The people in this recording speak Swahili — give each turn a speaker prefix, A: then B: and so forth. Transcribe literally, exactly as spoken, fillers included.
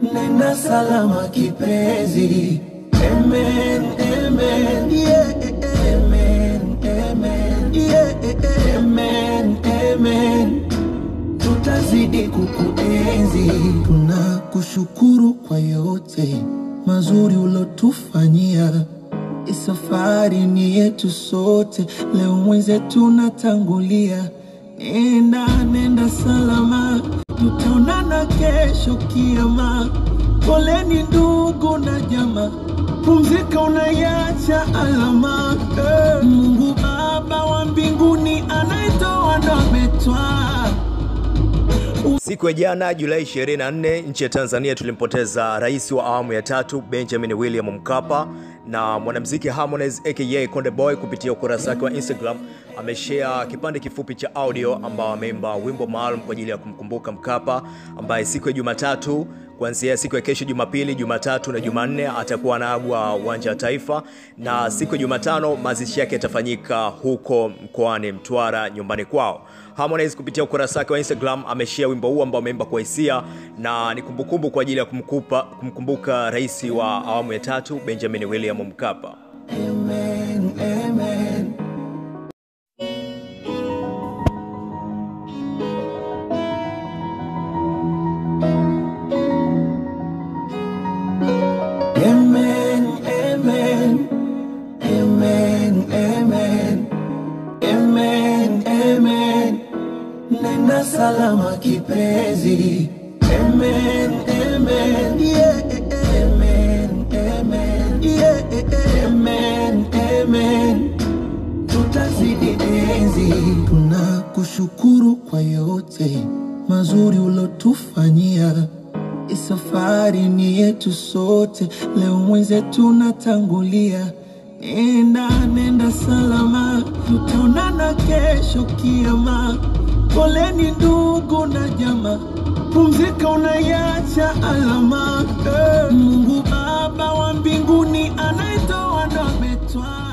A: nenda salama kipenzi. Amen, amen, yeah, amen, amen, yeah, amen, amen. Tutazidi kukuenzi. Tunakushukuru kwa yote mazuri ulotufanyia. Safari ni yetu sote, leo mwenzetu natangulia. Nenda, nenda salama, tutaonana kesho kiama. Poleni ndugu na jamaa, pumzika unaiacha alama. Mungu Baba wa mbinguni anaitoa na ametwaa.
B: Siku ya jana Julai ishirini na nne nchi ya Tanzania tulimpoteza rais wa awamu ya tatu Benjamin William Mkapa, na mwanamuziki Harmonize aka Konde Boy kupitia ukurasa wake wa Instagram ameshare kipande kifupi cha audio ambao ameimba wimbo maalum kwa ajili ya kumkumbuka Mkapa, ambaye siku ya Jumatatu kuanzia siku ya kesho Jumapili, Jumatatu na Jumanne atakuwa anaagwa uwanja wa Taifa, na siku ya Jumatano mazishi yake yatafanyika huko mkoani Mtwara nyumbani kwao. Harmonize kupitia ukurasa wake wa Instagram ameshare wimbo huu ambao ameimba kwa hisia, na ni kumbukumbu kwa ajili ya kumkupa kumkumbuka rais wa awamu ya tatu Benjamin William Mkapa.
A: Amen, amen. Amen, amen, amen, amen, amen, amen. Nenda salama kipenzi. Amen, amen, yeah, amen, amen, yeah, amen, amen. Tutazidi enzi. Tunakushukuru kwa yote mazuri ulotufanyia. Safari ni yetu sote, leo mwenzetu natangulia. Nenda, nenda salama, tutaonana kesho kiama. Poleni ndugu na jamaa, pumzika unaiacha alama. Mungu Baba wa mbinguni anaitoa na ametwaa.